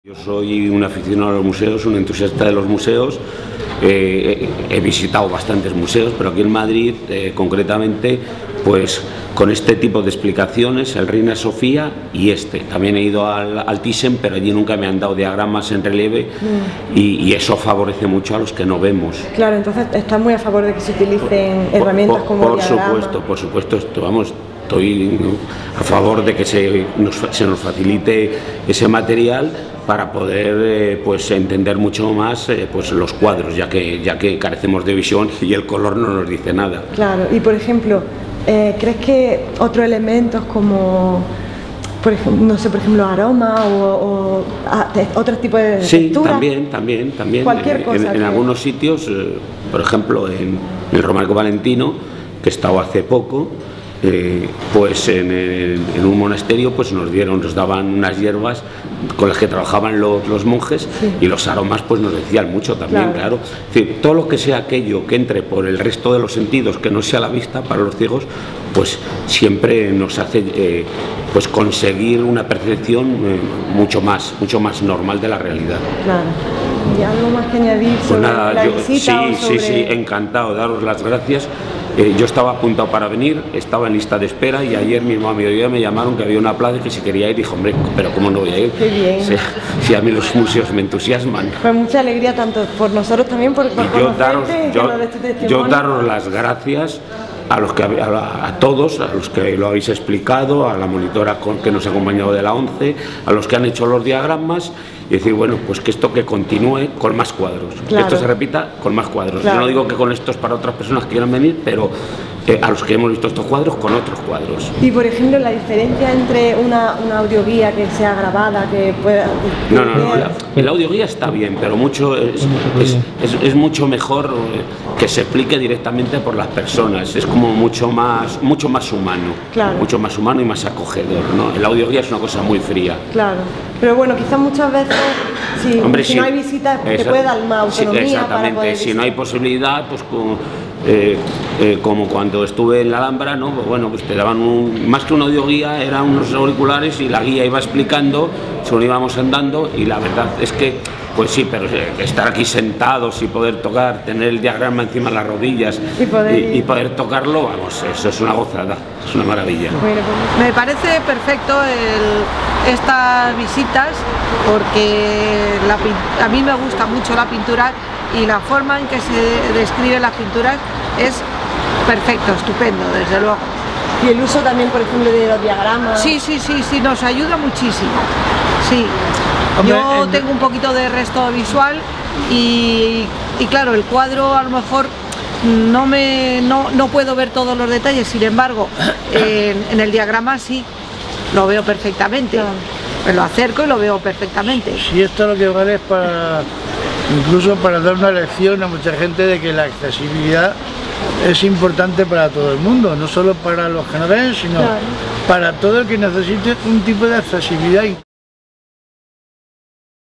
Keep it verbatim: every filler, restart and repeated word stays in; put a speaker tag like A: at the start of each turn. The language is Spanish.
A: Yo soy un aficionado a los museos, un entusiasta de los museos. Eh, he, he visitado bastantes museos, pero aquí en Madrid, eh, concretamente, pues con este tipo de explicaciones, el Reina Sofía y este. También he ido al, al Thyssen, pero allí nunca me han dado diagramas en relieve mm. y, y eso favorece mucho a los que no vemos.
B: Claro, entonces estás muy a favor de que se utilicen por, herramientas
A: por,
B: como
A: por
B: diagramas.
A: Por supuesto, por supuesto, esto, vamos, estoy a favor de que se nos, se nos facilite ese material para poder eh, pues entender mucho más eh, pues los cuadros, ya que ya que carecemos de visión y el color no nos dice nada.
B: Claro, y por ejemplo, eh, ¿crees que otros elementos como, por ejemplo, no sé, por ejemplo, aroma o, o a, de, otro tipo de
A: sí,
B: textura?
A: también, también, también.
B: Cualquier cosa.
A: En, en, en algunos sitios, eh, por ejemplo, en el Románico Valentino, que he estado hace poco. Eh, pues en, el, en un monasterio pues nos dieron, nos daban unas hierbas con las que trabajaban los, los monjes sí. y los aromas pues nos decían mucho también, claro. claro. Es decir, todo lo que sea aquello que entre por el resto de los sentidos, que no sea la vista para los ciegos, pues siempre nos hace eh, pues conseguir una percepción eh, mucho más, mucho más normal de la realidad.
B: Claro. ¿Y algo más que añadir sobre
A: pues nada,
B: la
A: yo,
B: visita?
A: Sí,
B: o sobre...
A: sí, sí, encantado, daros las gracias. Eh, yo estaba apuntado para venir, estaba en lista de espera y ayer mismo a mediodía me llamaron que había una plaza y que si quería ir, dijo, hombre, pero ¿cómo no voy a ir?
B: Qué bien.
A: Si, si a mí los museos me entusiasman.
B: Pues mucha alegría tanto por nosotros también, por, por
A: y yo daros, yo,
B: de este
A: yo daros las gracias a los que a, a todos, a los que lo habéis explicado, a la monitora con, que nos ha acompañado de la once, a los que han hecho los diagramas y decir, bueno, pues que esto que continúe con más cuadros, claro. que esto se repita con más cuadros. Claro. Yo no digo que con estos para otras personas que quieran venir, pero eh, a los que hemos visto estos cuadros con otros cuadros.
B: Y por ejemplo, la diferencia entre una, una audioguía que sea grabada, que pueda... Que
A: no, no, no, la, el audioguía está bien, pero mucho es, es, es, es mucho mejor que se explique directamente por las personas, es como mucho más, mucho más humano,
B: claro.
A: mucho más humano y más acogedor, ¿no? El audioguía es una cosa muy fría.
B: Claro, pero bueno, quizás muchas veces, si,
A: Hombre,
B: si
A: sí,
B: no hay visitas, te puede dar más autonomía.
A: Sí, exactamente,
B: para poder
A: si no hay posibilidad, pues con, eh, eh, como cuando estuve en la Alhambra, ¿no? Pues bueno, pues te daban un, más que una audioguía, eran unos auriculares y la guía iba explicando, según íbamos andando, y la verdad es que pues sí, pero estar aquí sentados y poder tocar, tener el diagrama encima de las rodillas
B: y poder,
A: y, y poder tocarlo, vamos, eso es una gozada, es una maravilla.
C: Bueno, pues me parece perfecto el, estas visitas porque la, a mí me gusta mucho la pintura y la forma en que se describen las pinturas es perfecto, estupendo, desde luego.
B: Y el uso también, por ejemplo, de los diagramas.
C: Sí, sí, sí, sí, nos ayuda muchísimo, sí.
D: Hombre,
C: Yo
D: el...
C: tengo un poquito de resto visual y, y claro, el cuadro a lo mejor no, me, no, no puedo ver todos los detalles, sin embargo, en, en el diagrama sí, lo veo perfectamente. Claro. Me lo acerco y lo veo perfectamente.
D: Si esto lo que vale es para, incluso para dar una lección a mucha gente de que la accesibilidad es importante para todo el mundo, no solo para los que no ven, sino claro. para todo el que necesite un tipo de accesibilidad.